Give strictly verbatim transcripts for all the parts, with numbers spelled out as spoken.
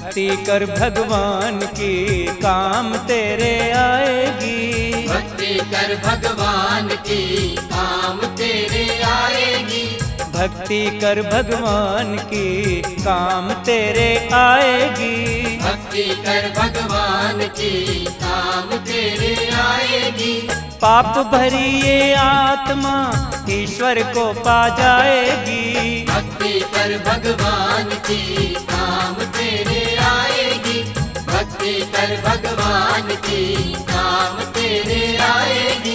भक्ति कर भगवान की काम तेरे आएगी। भक्ति कर भगवान की काम तेरे आएगी। भक्ति कर भगवान की काम तेरे आएगी। भक्ति कर भगवान की काम तेरे आएगी। पाप भरी ये आत्मा ईश्वर को पा जाएगी। भक्ति कर भगवान की काम तेरे आएगी। भक्ति कर भगवान की काम तेरे आएगी।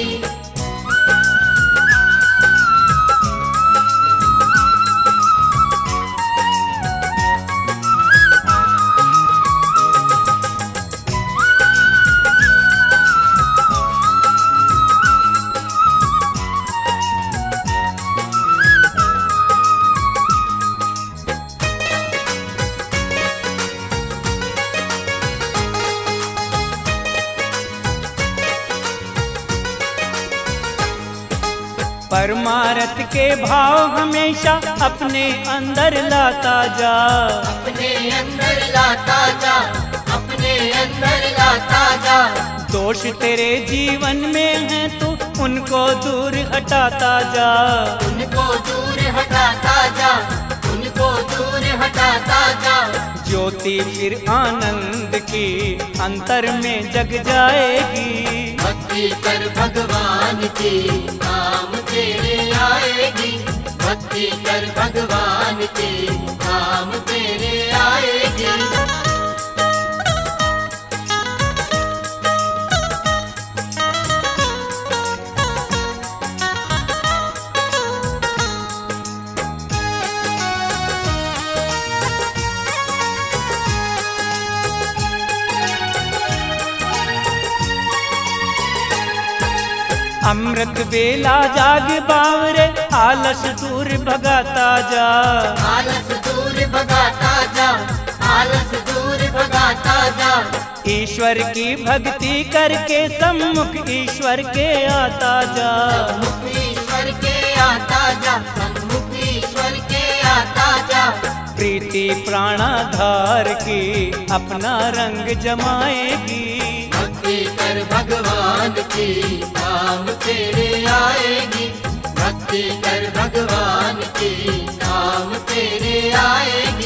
परमार्थ के भाव हमेशा अपने अंदर लाता जा। अपने अंदर लाता जा। अपने अंदर लाता जा। दोष तेरे जीवन में है तू उनको दूर हटाता जा। उनको दूर हटाता जा। उनको दूर हटाता जा। ज्योति फिर आनंद की अंतर में जग जाएगी। भक्ति कर भगवान की काम तेरे आएगी। भक्ति कर भगवान की काम तेरे आएगी। अमृत बेला जाग बावरे आलस दूर भगाता जा। आलस दूर भगाता जा। आलस दूर भगाता जा। ईश्वर की भक्ति करके सम्मुख ईश्वर के आता जा। सम्मुख ईश्वर के आता जा। सम्मुख ईश्वर के आता जा। प्रीति प्राणाधार की अपना रंग जमाएगी। भक्ति कर भगवान की काम तेरे आएगी। भक्ति कर भगवान की काम तेरे आएगी।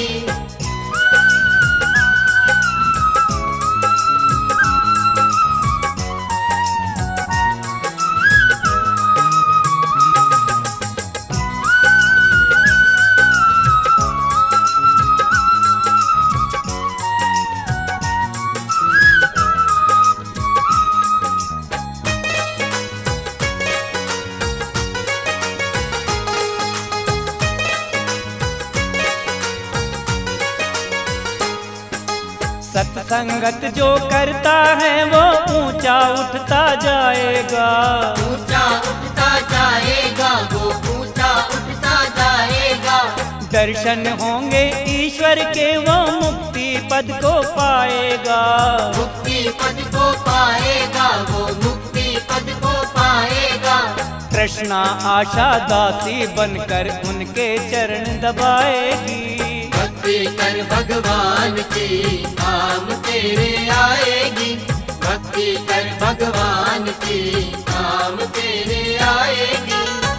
सत्संगत जो करता है वो ऊंचा उठता जाएगा। ऊंचा उठता जाएगा। वो ऊंचा उठता जाएगा। दर्शन होंगे ईश्वर के वो मुक्ति पद को पाएगा। मुक्ति पद को पाएगा। वो मुक्ति पद को पाएगा। कृष्णा आशा दासी बनकर उनके चरण दबाएगी। भक्ति कर भगवान की काम तेरे आएगी। भक्ति कर भगवान की काम तेरे आएगी।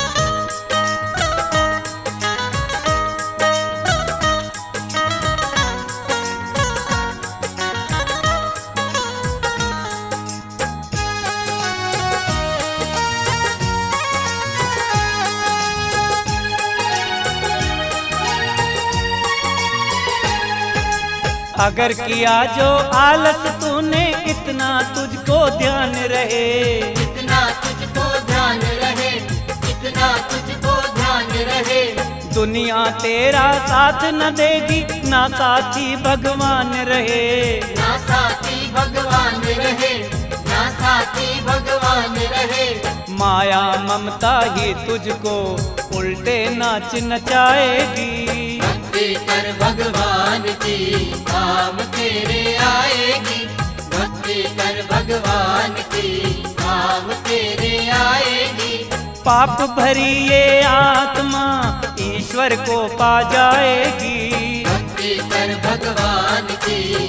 अगर किया जो आलस तूने इतना तुझको ध्यान रहे। इतना तुझको ध्यान रहे। इतना तुझको ध्यान रहे। दुनिया तेरा साथ न देगी ना साथी भगवान रहे। ना साथी भगवान रहे। ना साथी भगवान रहे। माया ममता ही तुझको उल्टे नाच नचाएगी। भक्ति कर भगवान की काम तेरे आएगी। भक्ति कर भगवान की काम तेरे आएगी। पाप भरी ये आत्मा ईश्वर को पा जाएगी। भक्ति कर भगवान की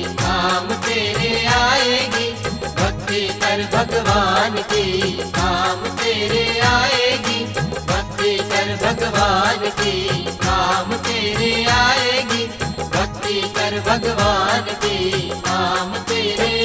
काम तेरे आएगी, भक्ति कर भगवान की काम तेरे आएगी, भक्ति कर भगवान की काम तेरे